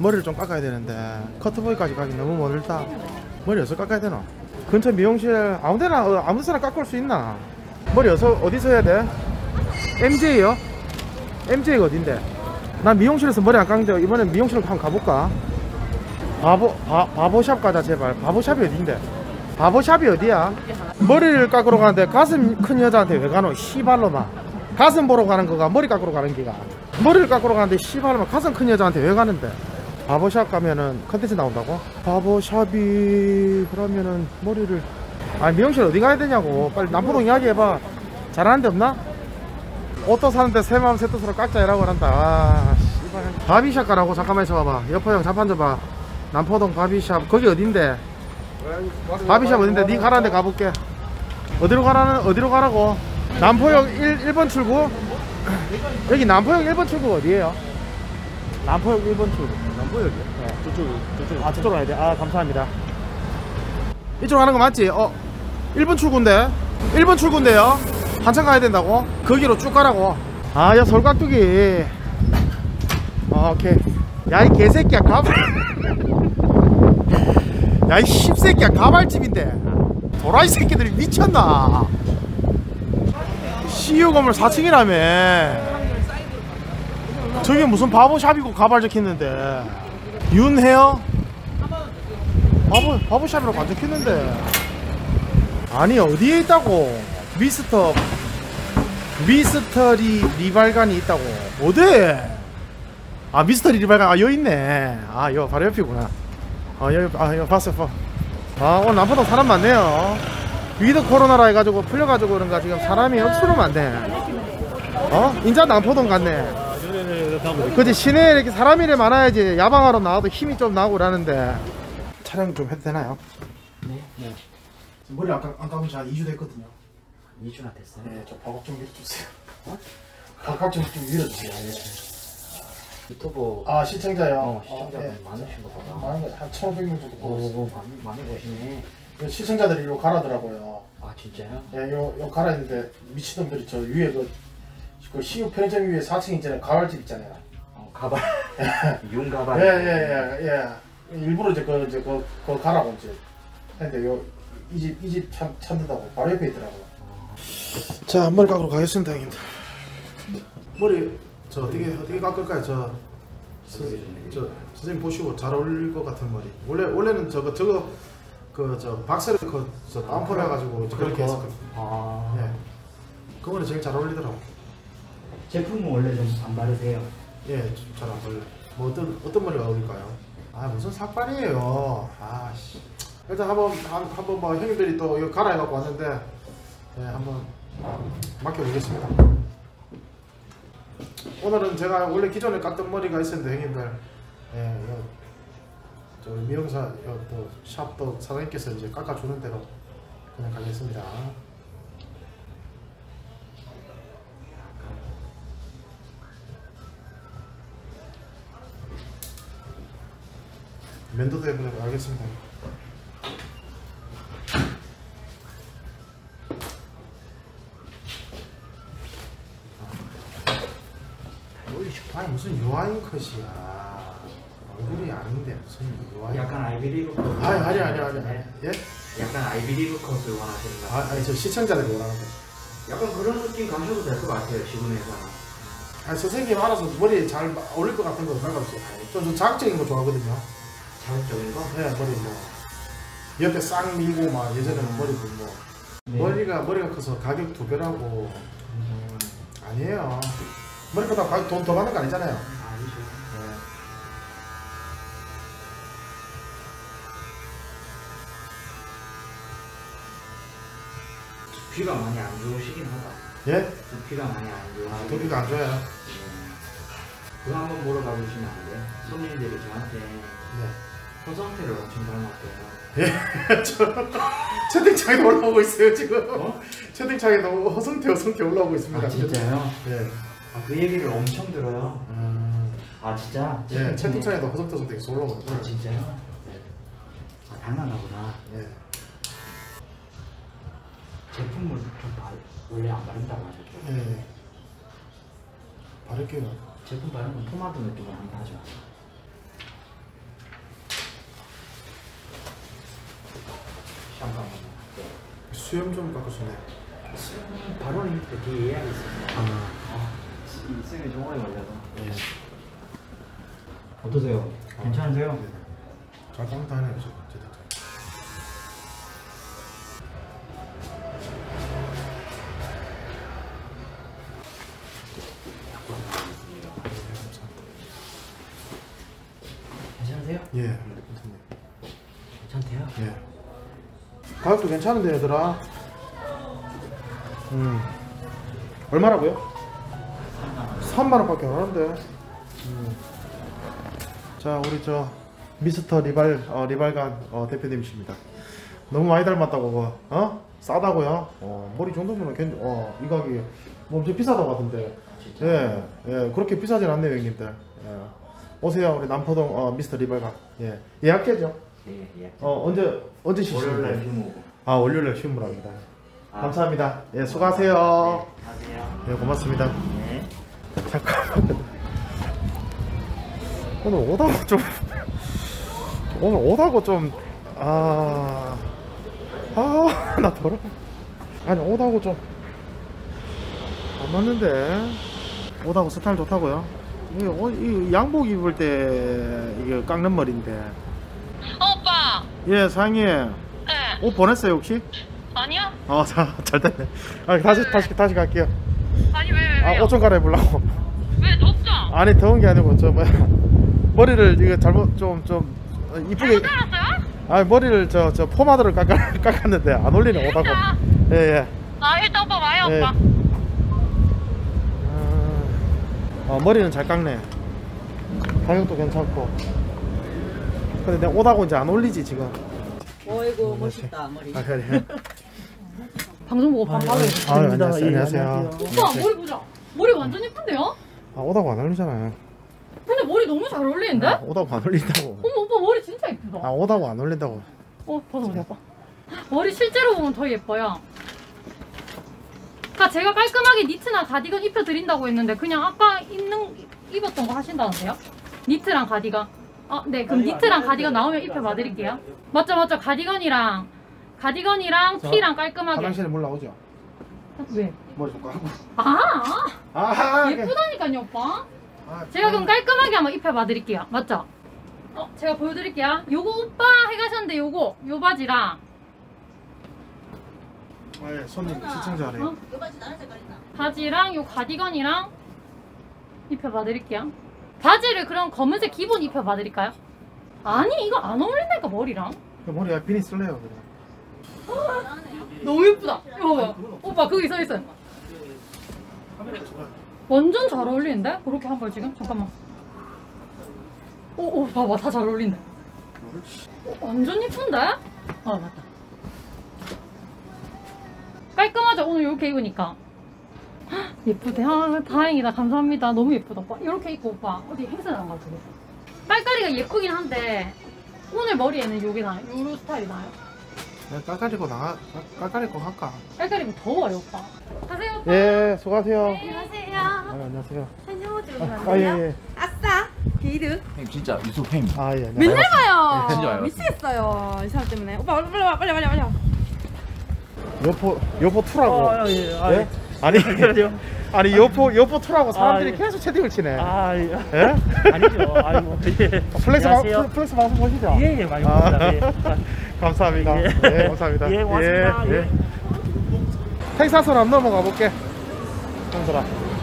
머리를 좀 깎아야 되는데 커트보이까지 가기 너무 멀다. 머리 어디서 깎아야 되나? 근처 미용실 아무데나 아무 데나 깎을 수 있나? 머리 어디서 해야 돼? MJ요? MJ가 어딘데? 난 미용실에서 머리 안 깎는데 이번엔 미용실로 한번 가볼까? 바보샵 가자 제발. 바보샵이 어딘데? 바보샵이 어디야? 머리를 깎으러 가는데 가슴 큰 여자한테 왜 가노? 씨발로만. 가슴 보러 가는 거가 머리 깎으러 가는 기가. 머리를 깎으러 가는데 씨발로만 가슴 큰 여자한테 왜 가는데? 바보샵 가면은 컨텐츠 나온다고? 바보샵이 그러면은 머리를 미용실 어디 가야 되냐고. 빨리 남포동 이야기해봐. 잘하는 데 없나? 옷도 사는데 새 마음 새 뜻으로 깎자 이라고 한다. 씨발. 바비샵 가라고. 잠깐만 있어봐봐. 여포 형 잠깐 줘봐. 남포동 바비샵 거기 어딘데? 바비샵 어딘데? 니 가라는데 가볼게. 어디로 가라고? 남포역 1번 출구? 여기 남포역 1번 출구 어디에요? 남포역 1번 출구. 남포역이요? 네. 저쪽. 저쪽으로 가야 돼. 감사합니다. 이쪽으로 가는 거 맞지? 1번 출구인데? 1번 출구인데요? 한참 가야 된다고? 거기로 쭉 가라고. 야 솔깍두기. 오케이. 야 이 개새끼야 가발. 야 이 씹새끼야 가발집인데 도라이 새끼들이 미쳤나? CU 건물 4층이라며. 저게 무슨 바보샵이고 가발 적혔는데. 윤헤어? 바보샵이라고 안 적혔는데. 아니 어디에 있다고? 미스터리 리발관이 있다고. 어디? 미스터리 리발관 여기 있네. 여기 바로 옆이구나. 여기 봤어. 오늘 남포동 사람 많네요. 위드 코로나라 해가지고 풀려가지고 그런가 지금 사람이 억수로 많네. 인자 남포동 갔네. 그치 시내에 이렇게 사람이 많아야지 야방하러 나와도 힘이 좀 나고 그러는데. 촬영 좀 해도 되나요? 네. 머리 안 감은 지 한 2주 됐거든요. 2주나 됐어요? 네, 저 바각 좀 밀어주세요. 바각 좀 밀어주세요. 유튜브 시청자요? 시청자분 네. 많으신 거 보다. 많은 거 한 1,500명 정도 보고 많이 보시네. 시청자들이 이리로 가라더라고요. 진짜요? 예, 요 가라 했는데 미친놈들이 저 위에 그 CU 편의점 위에 4층 있잖아요. 가발집 있잖아요. 가발. 윤 가발. 예. 일부러 이제 그 가라고 이제 했는데 이 집 찾는다고 바로 옆에 있더라고요. 자, 머리 깎으러 가겠습니다, 형님들. 머리 저 어떻게 깎을까요? 저 선생님 보시고 잘 어울릴 것 같은 머리. 원래는 저거 저 박스를 저 다운펌 해가지고 그렇게 했었거든요. 예. 그 머리 제일 잘 어울리더라고. 제품은 원래 좀 안 바르세요? 예, 잘 안 어울려. 뭐 어떤 머리가 어울릴까요? 무슨 삭발이에요. 일단 한번 뭐 형님들이 또 이거 갈아 해갖고 왔는데, 예, 한번 맡겨보겠습니다. 오늘은 제가 원래 기존에 깎던 머리가 있었는데 형님들, 예, 저 미용사 또 샵도 사장님께서 이제 깎아주는 대로 그냥 가겠습니다. 면도도 해보도록 하겠습니다. 무슨 유아인 컷이야. 얼굴이 아닌데 무슨 유아인. 약간 아이비리브 컷. 아니. 예? 약간 아이비리브 컷을 원하시는 거 같아요. 저 시청자들이 원하는 거. 약간 그런 느낌 가셔도 될 것 같아요, 지금에서는. 선생님 알아서 머리 잘 어울릴 것 같은 거 상관없어요. 좀 자극적인 거 좋아하거든요. 자극적인 거? 네, 머리 뭐 옆에 싹 밀고 막 예전에는 머리 뭐 네. 머리가 커서 가격 2배라고. 아니에요. 머리보다 가격 돈 더 받는 거 아니잖아요. 아니죠. 네. 두피가 많이 안 좋으시긴 하다. 예? 두피가 많이 안 좋으시긴. 두피가 안 좋아요. 그거 한번 물어봐 주시면 안 돼요? 손님들이 저한테 네. 허성태를 엄청 닮았대요. 예, 채팅창에 올라오고 있어요 지금. 채팅창에도 허성태 올라오고 있습니다. 진짜요? 예. 그 얘기를 엄청 들어요. 진짜? 예, 채팅창에도 허성태 계속 올라오고 있어요. 진짜요? 네. 닮았나 보다. 예. 제품을 좀 원래 안 바른다고 하셨죠? 예. 바를게요. 제품 바르면 포마드 느낌을 안 나죠? 수염 좀 깎으시네. 바로 밑에 뒤에 예약이 있습니다. 아, 이 쌤이 좀 오래 걸려서. 예. 어떠세요? 괜찮으세요? 잘 깡다네요, 저. 괜찮으세요? 예, 괜찮네. 괜찮대요? 예. 가격도 괜찮은데 얘들아. 얼마라고요? 3만 원밖에 안 하는데. 자, 우리 저 미스터 리발간 대표님이십니다. 너무 많이 닮았다고 싸다고요? 머리 정도면 이 가격이 뭐 엄청 비싸다고 하던데. 예, 그렇게 비싸진 않네요, 형님들. 예. 오세요, 우리 남포동 미스터 리발간. 예, 예약제죠? 네, 예. 언제 쉬시는데? 월요일날 휴무고. 아, 월요일날 휴무랍니다. 감사합니다. 예, 수고하세요. 네, 하세요. 예, 고맙습니다. 네. 잠깐만. 오늘 오다고 좀, 나 더러. 아니, 오다고 좀 안 맞는데. 오다고 스타일 좋다고요? 이 양복 입을 때 이게 깎는 머리인데. 오빠. 예, 사장님. 네. 옷 보냈어요 혹시? 아니야? 잘 됐네. 다시 갈게요. 아니 왜? 옷 좀 갈아입으려고. 왜 덥죠? 아니, 더운 게 아니고 저 뭐야, 머리를 이거 잘못 좀 이쁘게. 잘못 알았어요? 머리를 저 포마드를 깎았는데 안 어울리네 오다고. 예. 아 일단 오빠 와요 예. 오빠. 머리는 잘 깎네. 가격도 괜찮고. 근데 내가 오다고 이제 안 어울리지 지금. 어이구 멋있다 머리. 그래. 방송 보고 밥 받아요. 안녕하세요. 오빠 머리 보자. 머리 완전 예쁜데요? 오다고 안 어울리잖아요. 근데 머리 너무 잘 어울리는데? 오다고 안 어울린다고. 어머 오빠 머리 진짜 예쁘다. 오다고 안 어울린다고. 벗어보세요 오빠. 머리 실제로 보면 더 예뻐요. 그러니까 제가 깔끔하게 니트나 가디건 입혀드린다고 했는데 그냥 아까 입었던 거 하신다는데요? 니트랑 가디건. 네, 그럼 니트랑 가디건 나오면 입혀봐드릴게요. 맞죠. 가디건이랑 티랑 깔끔하게. 화장실에 물 나오죠? 왜? 머리 좀 깎고. 예쁘다니까요 오빠. 제가 그럼 깔끔하게 한번 입혀봐드릴게요. 맞죠? 제가 보여드릴게요. 요거 오빠 해가셨는데 요 바지랑 예, 손님 시청자네. 요 바지 나는 색깔이나. 바지랑 요 가디건이랑 입혀봐드릴게요. 바지를 그럼 검은색 기본 입혀봐드릴까요? 아니 이거 안 어울린다니까 머리랑. 머리에 비니 쓸래요 그냥. 너무 예쁘다. 이거 봐봐. 오빠 거기 써있어요. 완전 잘 어울리는데? 그렇게 한 걸 지금? 잠깐만. 오 봐봐 다 잘 어울린다. 완전 예쁜데? 맞다. 깔끔하죠? 오늘 이렇게 입으니까. 헉, 예쁘대. 다행이다. 감사합니다. 너무 예쁘다. 오빠. 이렇게 입고 오빠 어디 행사 나간 거 같은데. 깔깔이가 예쁘긴 한데 오늘 머리에는 요게 나요? 요 스타일이 나요? 깔깔이고 할까? 깔깔이면 더워요 오빠. 가세요 오빠. 예, 수고하세요. 안녕하세요. 안녕하세요. 사진 한번 찍으면 안 예, 돼요? 예. 아싸 게이드. 형님 진짜 유튜브 팬. 예. 안녕하세요. 맨날 봐요. 진짜 와요. 미치겠어요 이 사람 때문에. 오빠 빨리 와 빨리. 여포 투라고. 예? 아니 여포 투라고 사람들이 계속 채팅을 치네. 예? 아니죠. 아이고. 예. 플렉스 안녕하세요. 플렉스 방송 보시죠? 예, 많이 봅니다. 예. 감사합니다. 예. 예, 감사합니다. 예, 고맙습니다. 예. 텍사스로 한번 넘어가 볼게. 형들아.